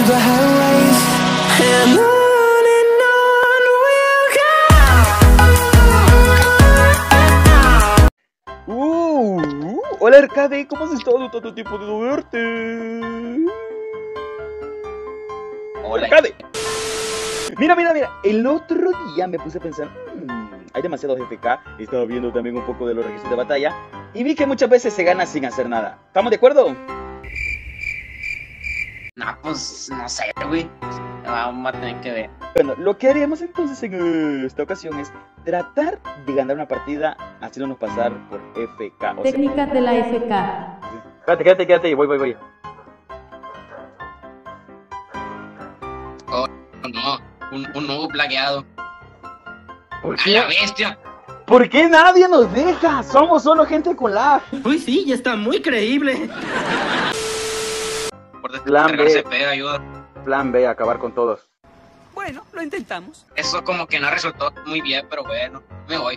the highways, and on we'll go. Hola Arcade, ¿cómo has estado tanto tiempo de no verte? Hola Arcade. Mira, el otro día me puse a pensar, hay demasiados FK, estaba viendo también un poco de los registros de batalla y vi que muchas veces se gana sin hacer nada. ¿Estamos de acuerdo? No, pues no sé, güey. Vamos a tener que ver. Bueno, lo que haríamos entonces en esta ocasión es tratar de ganar una partida haciéndonos pasar por FK. O Técnicas de la FK. Quédate, voy. Oh, no, un nuevo plagueado. ¿Por ¡A qué? la bestia! ¿Por qué nadie nos deja? Somos solo gente con lag. Uy, sí, ya está muy creíble. Por Plan B. descargarse pega, ayuda. Plan B, acabar con todos. Bueno, lo intentamos. Eso como que no resultó muy bien, pero bueno, me voy.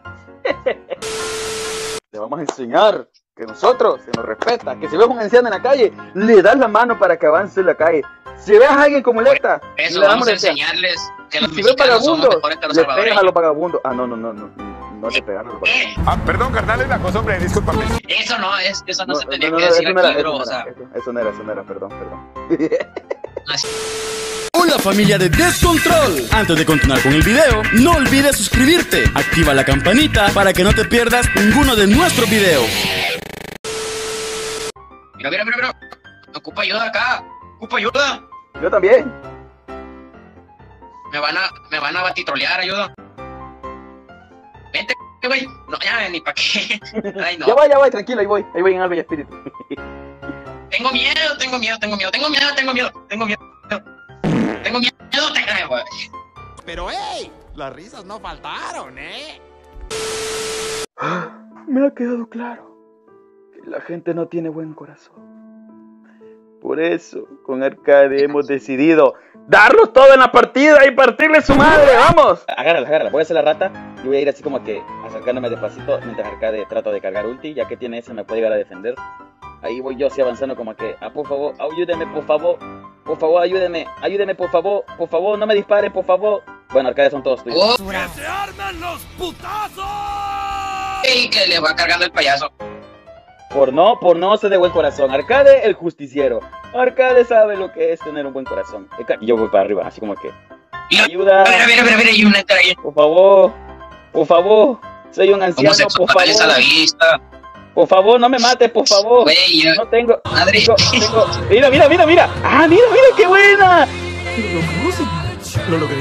Le vamos a enseñar que nosotros se nos respeta, que si ves un anciano en la calle, le das la mano para que avance en la calle. Si ves a alguien con muleta, Eso le vamos damos a la enseñarles que los si ves mexicanos somos vagabundos, mejores que los le pegas a salvadoreños. los vagabundos. Ah, no te pegan a los vagabundos. Perdón, carnal, es la cosa, hombre, discúlpame. Eso no se tenía que decir aquí, bro, o sea. Eso no era, perdón. Así. Hola familia de Descontrol. Antes de continuar con el video, no olvides suscribirte, activa la campanita para que no te pierdas ninguno de nuestros videos. Mira. Ocupa ayuda acá. Ocupa ayuda. Yo también. Me van a batitrolear, ayuda. Vente, güey. No, ya ni pa' qué. Ay, no. Ya voy, tranquilo, ahí voy en alma y espíritu. Tengo miedo. Güey. Pero, hey, las risas no faltaron, ¿eh? Me ha quedado claro que la gente no tiene buen corazón. Por eso, con Arcade hemos decidido darlo todo en la partida y partirle su madre. ¡Vamos! Agárrala. Voy a hacer la rata y voy a ir así como que acercándome despacito mientras Arcade trata de cargar ulti. Ya que tiene ese, me puede llegar a defender. Ahí voy yo así avanzando como que, por favor, ayúdeme, por favor. Por favor, ayúdeme, por favor, no me disparen, por favor. Bueno, Arcade son todos tuyos. Oh. ¡Que se armen los putazos! Y que le va cargando el payaso. Por no ser de buen corazón. Arcade, el justiciero. Arcade sabe lo que es tener un buen corazón. Y yo voy para arriba, así como que, ayuda. Mira, y una entra ahí. Por favor. Soy un anciano, por favor. A la vista. Por favor, no me mates, por favor. Güey, yo... No tengo. Madre. Tengo. Mira. Ah, mira, qué buena. Lo logré.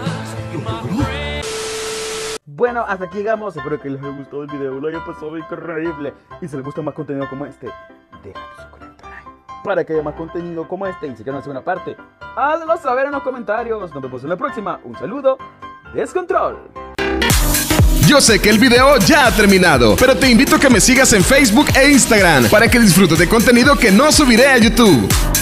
Bueno, hasta aquí llegamos. Espero que les haya gustado el video. Lo haya pasado increíble. Y si les gusta más contenido como este, deja tu suscriptor like para que haya más contenido como este. Y si quieren hacer una parte, hazlo saber en los comentarios. Nos vemos en la próxima. Un saludo. Descontrol. Yo sé que el video ya ha terminado, pero te invito a que me sigas en Facebook e Instagram para que disfrutes de contenido que no subiré a YouTube.